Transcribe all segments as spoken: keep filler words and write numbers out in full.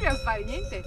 a fare niente.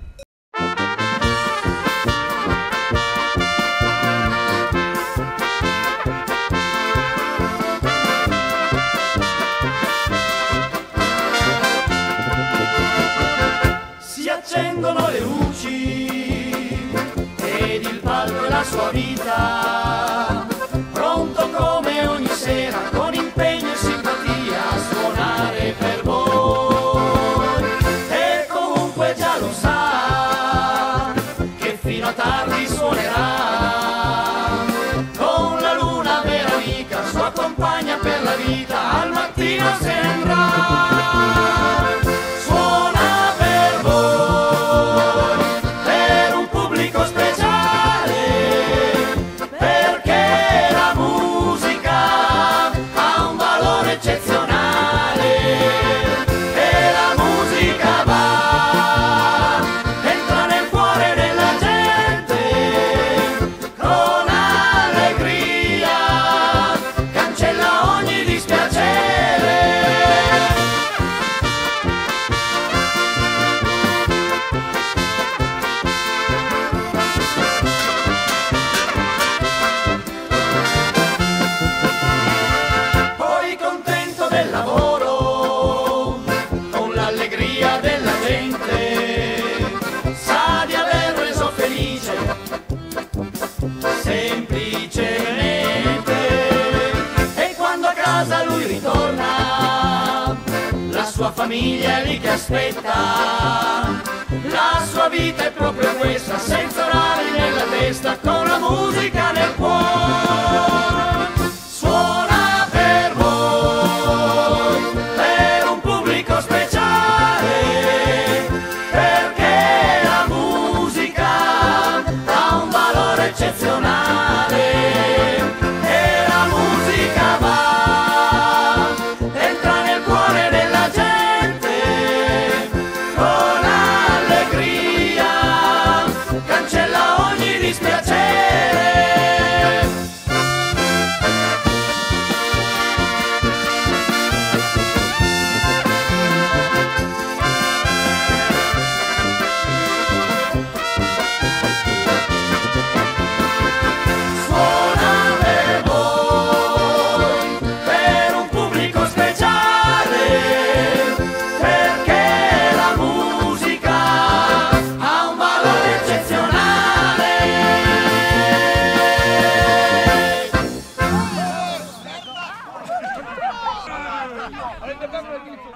Si accendono le luci ed il palco è la sua vita, pronto come ogni sera con impegno e simpatia a suonare per voi. E comunque già lo sa che fino a tardi suonerà con la luna vera amica, sua compagna per la vita, al mattino se ne andrà. La sua famiglia è lì che aspetta, la sua vita è proprio questa, senza orari nella testa, con la musica nel cuore. Suona per voi, per un pubblico speciale, perché la musica ha un valore eccezionale e la musica va. Avete fatto